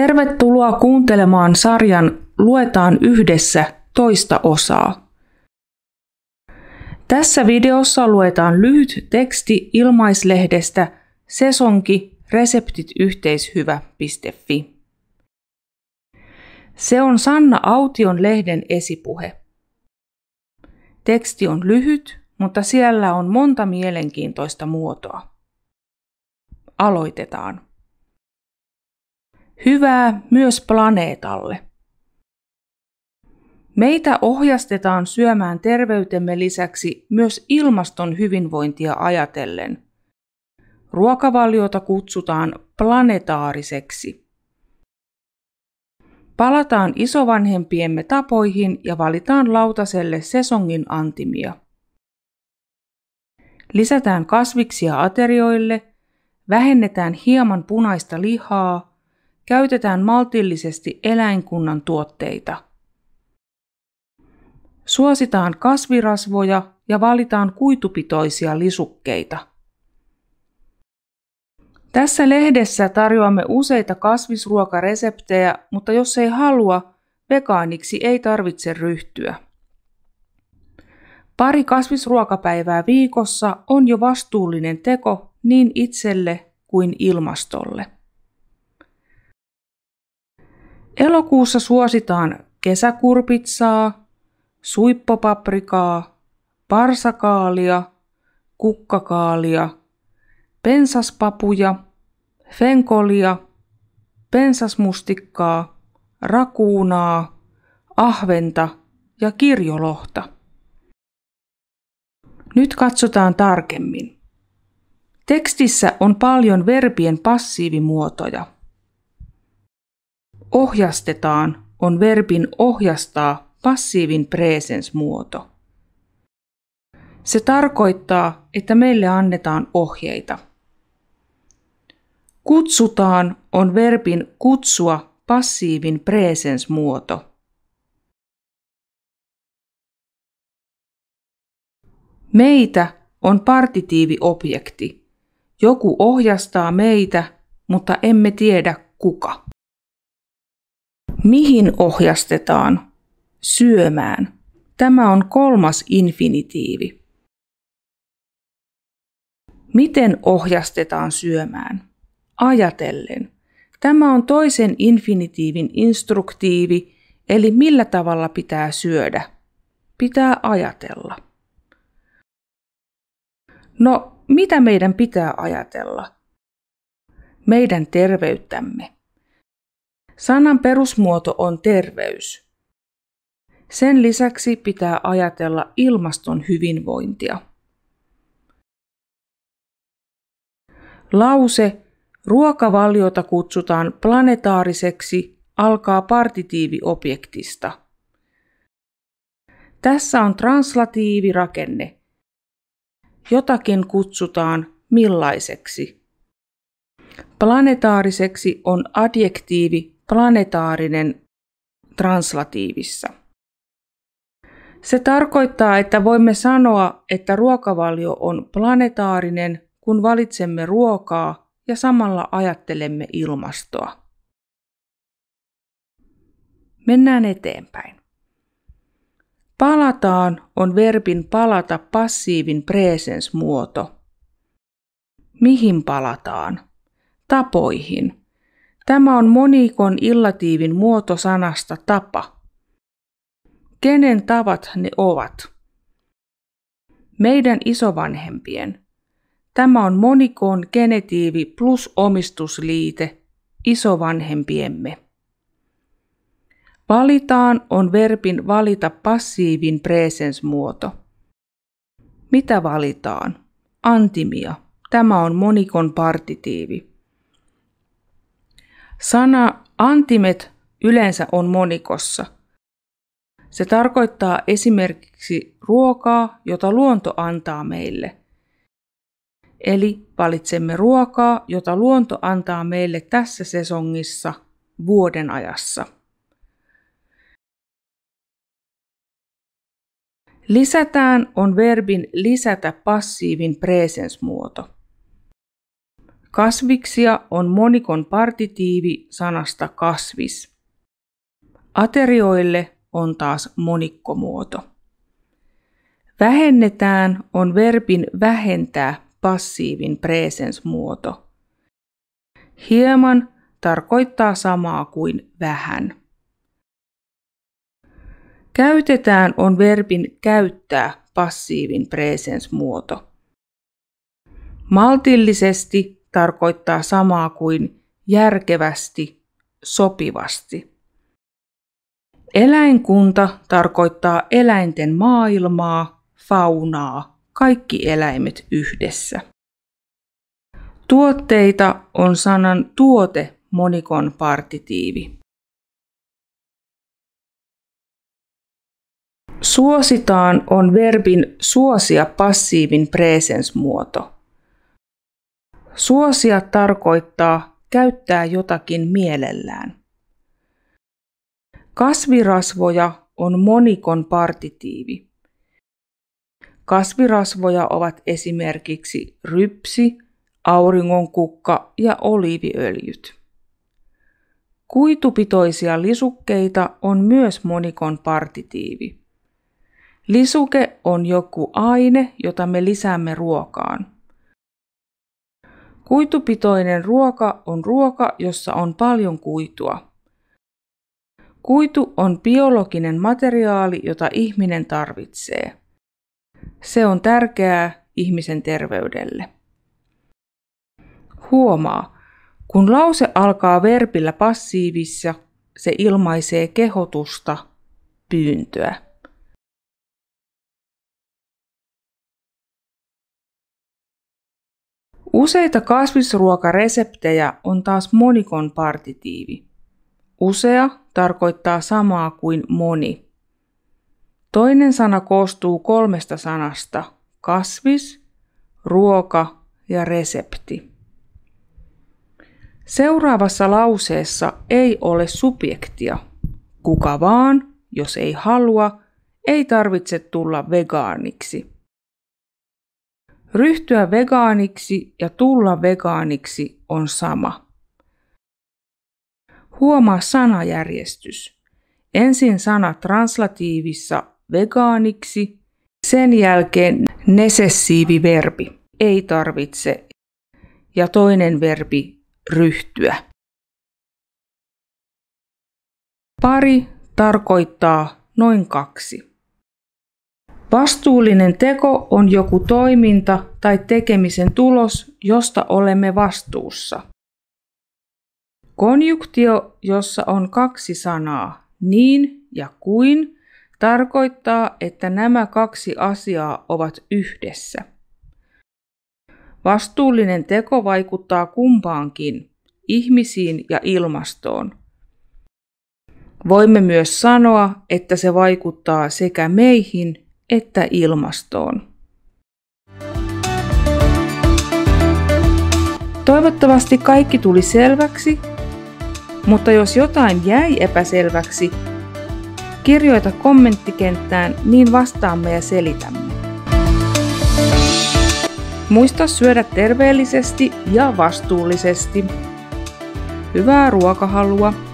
Tervetuloa kuuntelemaan sarjan Luetaan yhdessä toista osaa. Tässä videossa luetaan lyhyt teksti ilmaislehdestä Sesonki reseptityhteishyvä.fi. Se on Sanna Aution lehden esipuhe. Teksti on lyhyt, mutta siellä on monta mielenkiintoista muotoa. Aloitetaan. Hyvää myös planeetalle. Meitä ohjastetaan syömään terveytemme lisäksi myös ilmaston hyvinvointia ajatellen. Ruokavaliota kutsutaan planetaariseksi. Palataan isovanhempiemme tapoihin ja valitaan lautaselle sesongin antimia. Lisätään kasviksia aterioille, vähennetään hieman punaista lihaa, käytetään maltillisesti eläinkunnan tuotteita. Suositaan kasvirasvoja ja valitaan kuitupitoisia lisukkeita. Tässä lehdessä tarjoamme useita kasvisruokareseptejä, mutta jos ei halua, vegaaniksi ei tarvitse ryhtyä. Pari kasvisruokapäivää viikossa on jo vastuullinen teko niin itselle kuin ilmastolle. Elokuussa suositaan kesäkurpitsaa, suippopaprikaa, parsakaalia, kukkakaalia, pensaspapuja, fenkolia, pensasmustikkaa, rakuunaa, ahventa ja kirjolohta. Nyt katsotaan tarkemmin. Tekstissä on paljon verbien passiivimuotoja. Ohjastetaan on verbin ohjastaa passiivin presens-muoto. Se tarkoittaa, että meille annetaan ohjeita. Kutsutaan on verbin kutsua passiivin presens-muoto. Meitä on partitiiviobjekti. Joku ohjastaa meitä, mutta emme tiedä kuka. Mihin ohjastetaan? Syömään. Tämä on kolmas infinitiivi. Miten ohjastetaan syömään? Ajatellen. Tämä on toisen infinitiivin instruktiivi, eli millä tavalla pitää syödä. Pitää ajatella. No, mitä meidän pitää ajatella? Meidän terveyttämme. Sanan perusmuoto on terveys. Sen lisäksi pitää ajatella ilmaston hyvinvointia. Lause ruokavaliota kutsutaan planetaariseksi alkaa partitiiviobjektista. Tässä on translatiivirakenne. Jotakin kutsutaan millaiseksi. Planetaariseksi on adjektiivi planetaarinen translatiivissa. Se tarkoittaa, että voimme sanoa, että ruokavalio on planetaarinen, kun valitsemme ruokaa ja samalla ajattelemme ilmastoa. Mennään eteenpäin. Palataan on verbin palata passiivin presens-muoto. Mihin palataan? Tapoihin. Tämä on monikon illatiivin muoto sanasta tapa. Kenen tavat ne ovat? Meidän isovanhempien. Tämä on monikon genetiivi plus omistusliite isovanhempiemme. Valitaan on verbin valita passiivin presens-muoto. Mitä valitaan? Antimia. Tämä on monikon partitiivi. Sana antimet yleensä on monikossa. Se tarkoittaa esimerkiksi ruokaa, jota luonto antaa meille. Eli valitsemme ruokaa, jota luonto antaa meille tässä sesongissa vuoden ajassa. Lisätään on verbin lisätä passiivin presens-muoto. Kasviksia on monikon partitiivi sanasta kasvis. Aterioille on taas monikkomuoto. Vähennetään on verbin vähentää passiivin presens-muoto. Hieman tarkoittaa samaa kuin vähän. Käytetään on verbin käyttää passiivin presens-muoto. Maltillisesti tarkoittaa samaa kuin järkevästi, sopivasti. Eläinkunta tarkoittaa eläinten maailmaa, faunaa, kaikki eläimet yhdessä. Tuotteita on sanan tuote monikon partitiivi. Suositaan on verbin suosia passiivin presens-muoto. Suosia tarkoittaa käyttää jotakin mielellään. Kasvirasvoja on monikon partitiivi. Kasvirasvoja ovat esimerkiksi rypsi, auringonkukka ja oliiviöljyt. Kuitupitoisia lisukkeita on myös monikon partitiivi. Lisuke on joku aine, jota me lisäämme ruokaan. Kuitupitoinen ruoka on ruoka, jossa on paljon kuitua. Kuitu on biologinen materiaali, jota ihminen tarvitsee. Se on tärkeää ihmisen terveydelle. Huomaa, kun lause alkaa verbillä passiivissa, se ilmaisee kehotusta, pyyntöä. Useita kasvisruokareseptejä on taas monikon partitiivi. Usea tarkoittaa samaa kuin moni. Toinen sana koostuu 3 sanasta: kasvis, ruoka ja resepti. Seuraavassa lauseessa ei ole subjektia. Kuka vaan, jos ei halua, ei tarvitse tulla vegaaniksi. Ryhtyä vegaaniksi ja tulla vegaaniksi on sama. Huomaa sanajärjestys. Ensin sana translatiivissa vegaaniksi, sen jälkeen nesessiiviverbi ei tarvitse ja toinen verbi ryhtyä. Pari tarkoittaa noin 2. Vastuullinen teko on joku toiminta tai tekemisen tulos, josta olemme vastuussa. Konjunktio, jossa on 2 sanaa, niin ja kuin, tarkoittaa, että nämä 2 asiaa ovat yhdessä. Vastuullinen teko vaikuttaa kumpaankin, ihmisiin ja ilmastoon. Voimme myös sanoa, että se vaikuttaa sekä meihin että ilmastoon. Toivottavasti kaikki tuli selväksi, mutta jos jotain jäi epäselväksi, kirjoita kommenttikenttään, niin vastaamme ja selitämme. Muista syödä terveellisesti ja vastuullisesti. Hyvää ruokahalua!